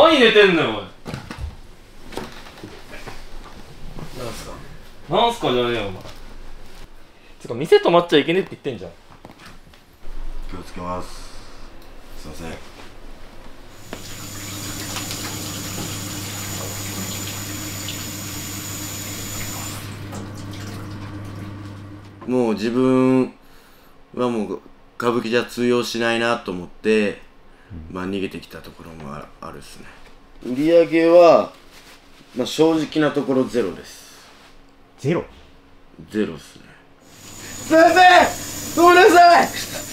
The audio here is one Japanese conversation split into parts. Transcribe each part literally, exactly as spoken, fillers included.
何寝てんのよおい。 なんすかなんすかじゃねえよお前。つか店泊まっちゃいけねえって言ってんじゃん。 気をつけます。すいません。もう自分はもう歌舞伎じゃ通用しないなと思って、うん、まあ逃げてきたところもあるっすね。売り上げは、まあ、正直なところゼロです。 ゼロゼロっすね。すいません、ごめんなさい。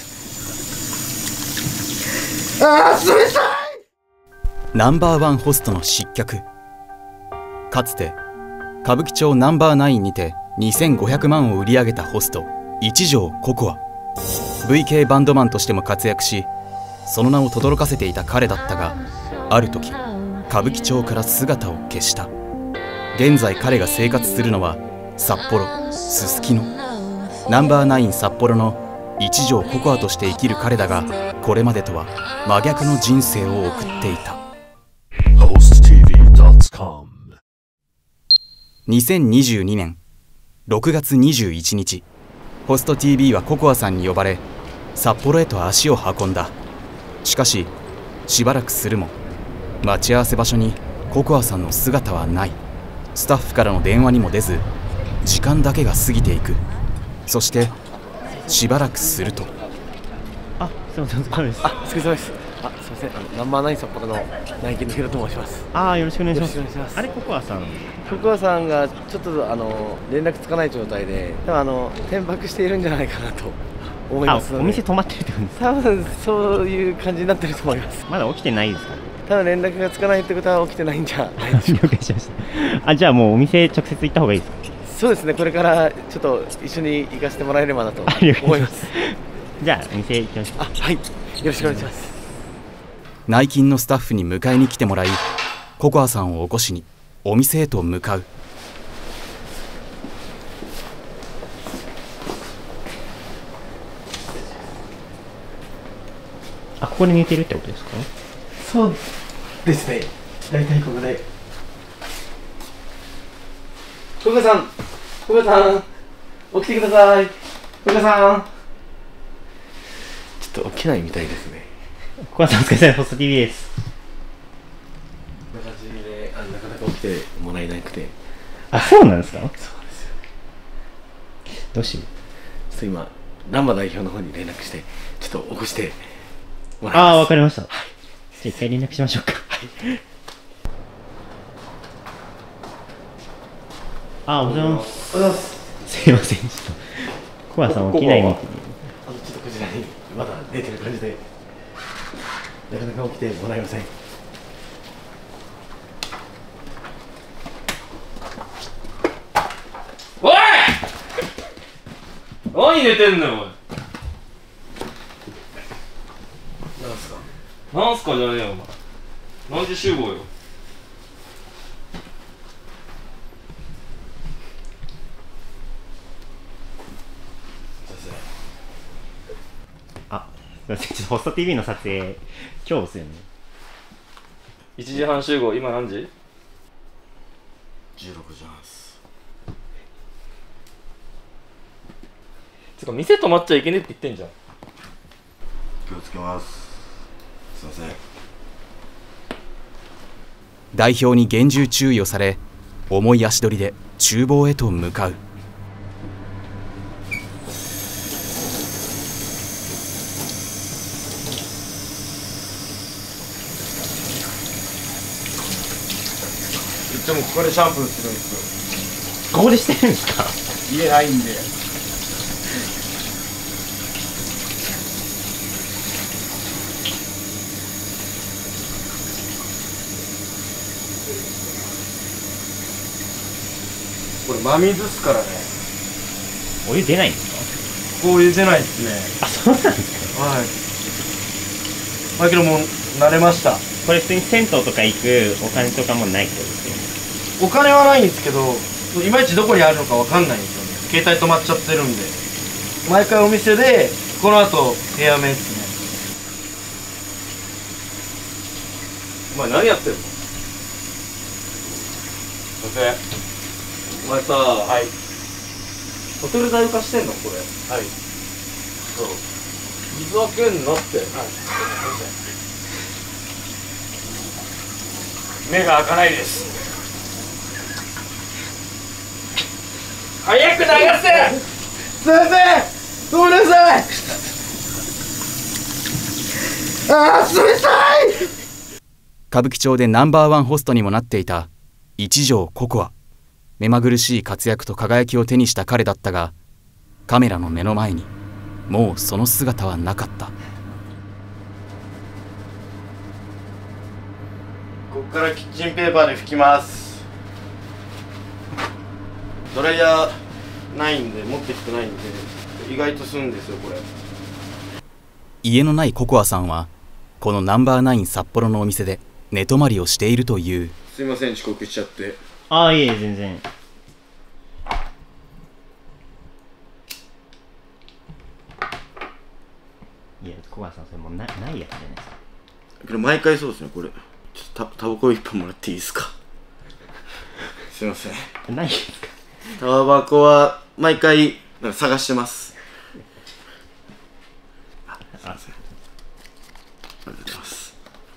ああ、冷たい。 ナンバーワンホストの失脚。かつて歌舞伎町ナンバーナインにてにせんごひゃくまんを売り上げたホスト一条ココア。 ブイケー バンドマンとしても活躍し、その名を轟かせていた彼だったが、ある時歌舞伎町から姿を消した。現在彼が生活するのは札幌すすきの。ナンバーナイン札幌の一条ココアとして生きる彼だが、これまでとは真逆の人生を送っていた。にせんにじゅうにねんろくがつにじゅういちにち、ホスト ティービー はココアさんに呼ばれ札幌へと足を運んだ。しかししばらくするも待ち合わせ場所にココアさんの姿はない。スタッフからの電話にも出ず、時間だけが過ぎていく。そしてしばらくすると、 あ、すみません、お疲れ様です。 あ、お疲れ様です。あ、すみません、あのナンバーナイン札幌の内勤のヒロと申します。 あー、よろしくお願いします。 よろしくお願いします。 あれ、ココアさん。 ココアさんがちょっとあの連絡つかない状態で、多分あの転泊しているんじゃないかなと思いますので。 あ、お店泊まってるってことですか。 多分そういう感じになってると思います。 まだ起きてないですかね。 多分連絡がつかないってことは起きてないんじゃないでしょうか。 了解しました。あ、じゃあもうお店直接行った方がいいですか。 そうですね、これからちょっと一緒に行かせてもらえればなと思います。 じゃあお店行きましょう。 あ、はい、よろしくお願いします。 内勤のスタッフに迎えに来てもらい、ココアさんを起こしにお店へと向かう。 あ、ここで寝てるってことですか。 そうですね、大体ここで。ココさん、ココさん、起きてください。ココさん、ちょっと起きないみたいですね。 ココアさん、お疲れ様です。ホスト ティービー です。 こんな感じで、あ、なかなか起きてもらえなくて。 あ、そうなんですか。そうですよ。 どうしよう。 ちょっと今ナンバ代表の方に連絡して、ちょっと起こしてもらいます。 ああ、わかりました。はい、じゃあ一回連絡しましょうか。はい。あ、おはようございます。 おはようございます。 すいません、ちょっとココアさん起きないみたいに。 あのちょっとこちらにまだ出てる感じで、なかなか起きてもらえません。 おい何寝てんのよおい。 なんすかなんすかじゃねえよお前。何時集合よ。 あ、すいません、ちょっとホスト ティービー の撮影今日ですよね。 いちじはん集合。今何時。 じゅうろくじはんっす。 つか店泊まっちゃいけねえって言ってんじゃん。 気をつけます。すいません。 代表に厳重注意をされ、重い足取りで厨房へと向かう。 いつもここでシャンプーするんですここでしてるんですか。 よ。家ないんで。これ真水っすからね。 お湯出ないんですこういう出ないですね。 か。あ、そうなんですか。 はい。だけどもう慣れました。 これ普通に銭湯とか行くお金とかもないってことですよね。 お金はないんですけど、いまいちどこにあるのかわかんないんですよね。携帯止まっちゃってるんで。毎回お店でこの後部屋目ですね。 お前何やってんの？お前さ、はい、ホテル代浮かしてんのこれ？はい。そう。水開けんなって。はい。目が開かないです。早く流せ。 すいません、ごめんなさい。あー、冷たい。 歌舞伎町でナンバーワンホストにもなっていた一条ココア。目まぐるしい活躍と輝きを手にした彼だったが、カメラの目の前にもうその姿はなかった。 ここからキッチンペーパーで拭きます。ドライヤーないんで、持ってきてないんで意外と吸うんですよこれ。 家のないココアさんはこのナンバーナイン札幌のお店で寝泊まりをしているという。 すいません、遅刻しちゃって。 ああ、いえ全然。いや、小川さんそれもうなないやつじゃないですか。 けど毎回そうですねこれ。ちょっとタバコ一本もらっていいですか？すいません。 ないですか？ タバコは毎回なんか探してます。あ、すいません。ありがとうございます。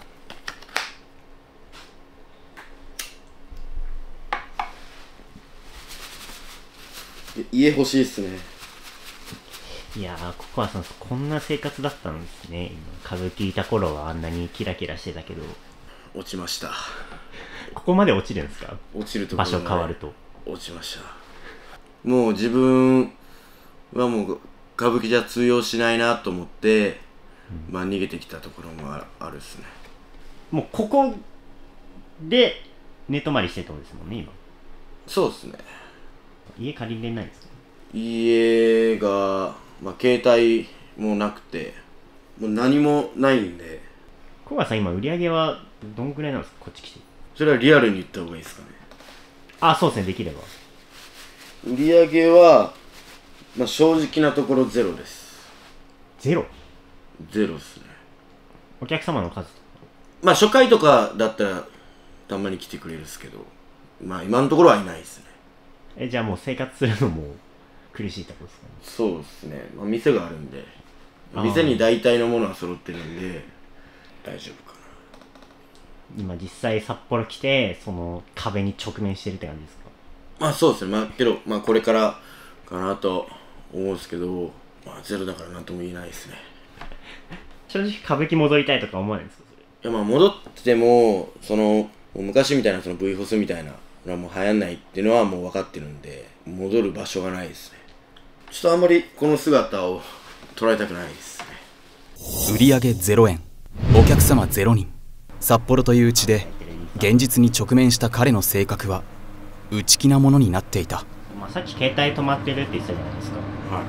家欲しいっすね。 いやー、ココアさんこんな生活だったんですね。今歌舞伎いた頃はあんなにキラキラしてたけど。 落ちました。 ここまで落ちるんですか？ 落ちるところ場所変わると落ちました。もう自分はもう歌舞伎じゃ通用しないなと思って、うん、まあ逃げてきたところもあるっすね。 もうここで寝泊まりしてたんですもんね今。 そうですね。 家借りれないですか？ 家が、まあ、携帯もなくてもう何もないんで。 小川さん今売り上げはどんぐらいなんですか？こっち来て。 それはリアルに言った方がいいですかね。 あ、そうですね、できれば。 売り上げは、まあ、正直なところゼロです。 ゼロ？ ゼロですね。 お客様の数？ まあ初回とかだったらたまに来てくれるんですけど、まあ今のところはいないですね。 え、じゃあもう生活するのも苦しいってことですかね？ そうですね、まあ、店があるんで、店に大体のものは揃ってるんで大丈夫かな。 今実際札幌来てその壁に直面してるって感じですか？ まあそうですね、まあけど、まあ、これからかなと思うんですけど、まあゼロだからなんとも言えないですね。 正直歌舞伎戻りたいとか思わないんですか？それ。 いや、まあ戻ってもその昔みたいなその V ホスみたいなのはもう流行んないっていうのはもう分かってるんで、戻る場所がないですね。ちょっとあんまりこの姿を捉えたくないですね。 売上ゼロえん、お客様ゼロにん。札幌という地で現実に直面した彼の性格は内気なものになっていた。 まあ、さっき携帯止まってるって言ってたじゃないですか。 はい。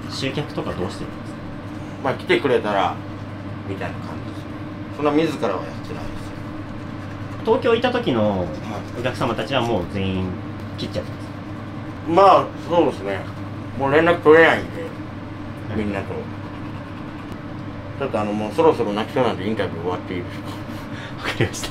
集客とかどうしてるんですか？ まあ来てくれたらみたいな感じですね。そんな自らはやってないです。 東京行った時のお客様たちはもう全員切っちゃったんですか？ まあそうですね、もう連絡取れないんでみんなと。ちょっとあのもうそろそろ泣きそうなんでインタビュー終わっていいですか？ わかりました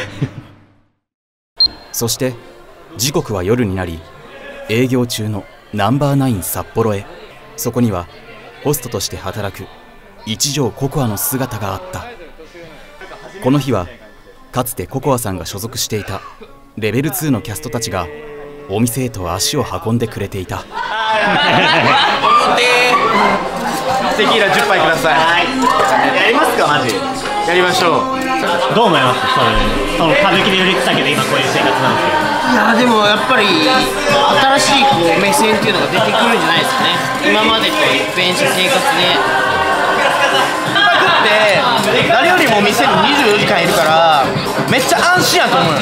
そして時刻は夜になり、営業中のナンバーナイン札幌へ。そこにはホストとして働く一条ココアの姿があった。この日はかつてココアさんが所属していたレベルツーのキャストたちがお店へと足を運んでくれていた。 テキーラじゅっぱいください。やりますかマジ。やりましょう。 どう思います？そういうその歌舞伎で売れてたけど今こういう生活なんですけど。 いやでもやっぱり新しいこう目線っていうのが出てくるんじゃないですかね。今までと一変した生活でって誰よりも店ににじゅうよじかんいるからめっちゃ安心やと思うよ。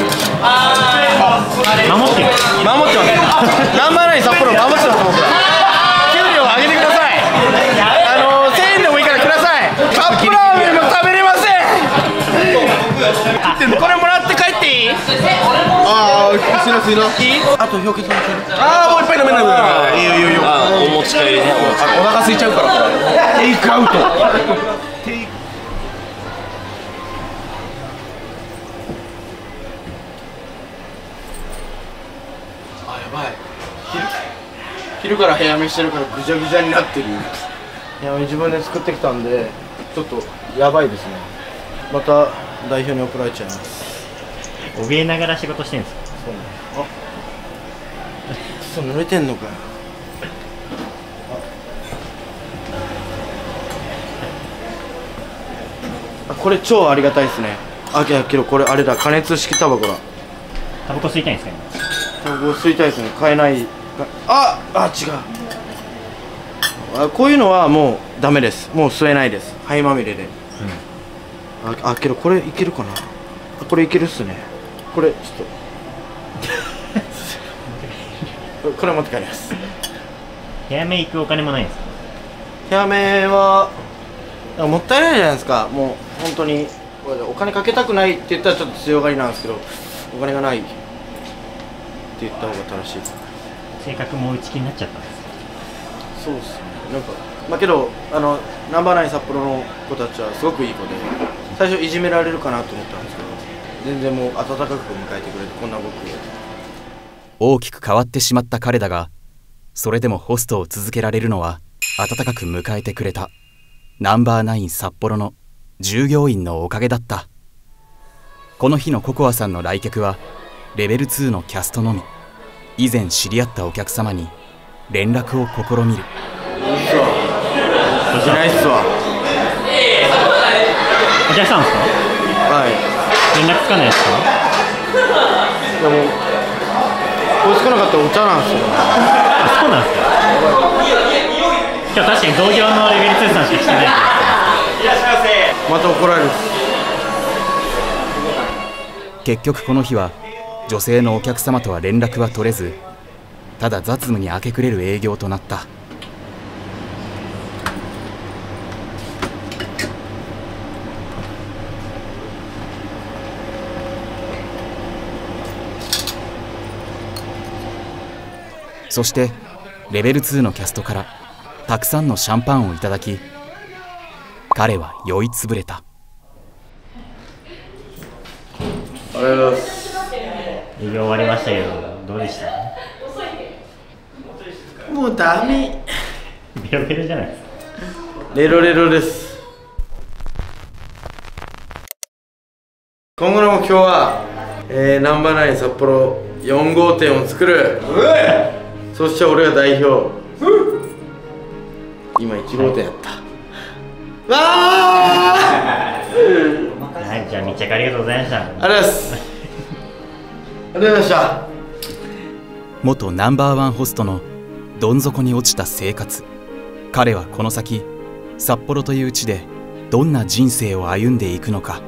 守ってる守ってますナンバーナイン札幌守ってます。僕ら給料上げてください。あのせんえんでもいいからください。カップラーメンも食べれませんこれもらって帰っていい？ああ、すいなすいな。いい？あと表記されてる。ああ、もういっぱい飲めない。いいよいいよいいよ。お持ち帰りね。お腹空いちゃうからテイクアウト。テイク昼から早めしてるからぐちゃぐちゃになってる。いや自分で作ってきたんでちょっとやばいですね。また代表に怒られちゃいます。 怯えながら仕事してるんですか？ そうね。あそう濡れてんのかよ。あこれ超ありがたいですね。あけどこれあれだ、加熱式タバコだ。 タバコ吸いたいんですか？ タバコ吸いたいですね。買えない。ああ違う。あこういうのはもうダメです。もう吸えないです。灰まみれで、うん、ああけどこれいけるかな。これいけるっすね。これちょっとこれ持って帰ります。 ヘアメイクお金もないんですか？ ヘアメはもったいないじゃないですか。もう本当にお金かけたくないって言ったらちょっと強がりなんですけど、お金がないって言った方が正しいかな。 性格も打ち気になっちゃったんですか？ そうですね。なんかまあけどあのナンバーナイン札幌の子たちはすごくいい子で、最初いじめられるかなと思ったんですけど、全然もう温かく迎えてくれて、こんな僕を。 大きく変わってしまった彼だが、それでもホストを続けられるのは温かく迎えてくれたナンバーナイン札幌の従業員のおかげだった。この日のココアさんの来客はレベルツーのキャストのみ。以前知り合ったお客様に連絡を試みる。 しないっすわ。 お客さんですか？ はい。 連絡つかないですか？ でも追いつかなかったらお茶なんですよ。 あ、そうなんですか。今日確かに同業のレベルツーさんしか来てない。 また怒られる。 結局この日は女性のお客様とは連絡は取れず、ただ雑務に明け暮れる営業となった。そしてレベルツーのキャストからたくさんのシャンパンをいただき、彼は酔いつぶれた。 ありがとうございます。 営業終わりましたけどどうでした？ もうダメ。 ベロベロじゃないですか。 レロレロです。今後の目標は、えー、ナンバーナイン札幌よん号店を作る。そして俺が代表。今いち号店やった。わーはい、じゃあ密着ありがとうございました。 ありがとうございます。ありがとうございました。 元ナンバーワンホストのどん底に落ちた生活。彼はこの先札幌という地でどんな人生を歩んでいくのか。